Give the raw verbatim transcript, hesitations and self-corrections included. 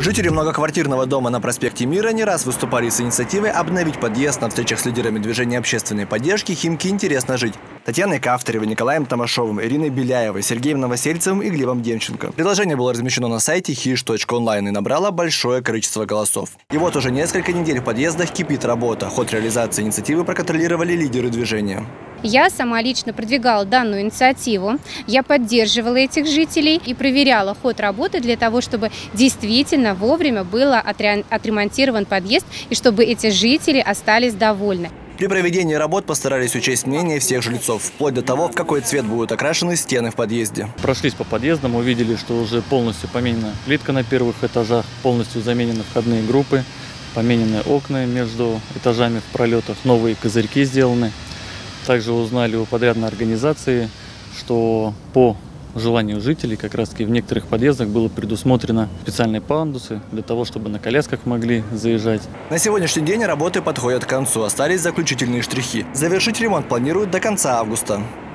Жители многоквартирного дома на проспекте Мира не раз выступали с инициативой обновить подъезд. На встречах с лидерами движения общественной поддержки «Химки интересно жить» Татьяной Кавторевой, Николаем Томашовым, Ириной Беляевой, Сергеем Новосельцевым и Глебом Демченко. Предложение было размещено на сайте хиш точка онлайн и набрало большое количество голосов. И вот уже несколько недель в подъездах кипит работа. Ход реализации инициативы проконтролировали лидеры движения. Я сама лично продвигала данную инициативу, я поддерживала этих жителей и проверяла ход работы для того, чтобы действительно вовремя был отремонтирован подъезд и чтобы эти жители остались довольны. При проведении работ постарались учесть мнение всех жильцов, вплоть до того, в какой цвет будут окрашены стены в подъезде. Прошлись по подъездам, увидели, что уже полностью поменена плитка на первых этажах, полностью заменены входные группы, поменены окна между этажами в пролетах, новые козырьки сделаны. Также узнали у подрядной организации, что по желанию жителей как раз таки в некоторых подъездах было предусмотрено специальные пандусы для того, чтобы на колясках могли заезжать. На сегодняшний день работы подходят к концу, остались заключительные штрихи. Завершить ремонт планируют до конца августа.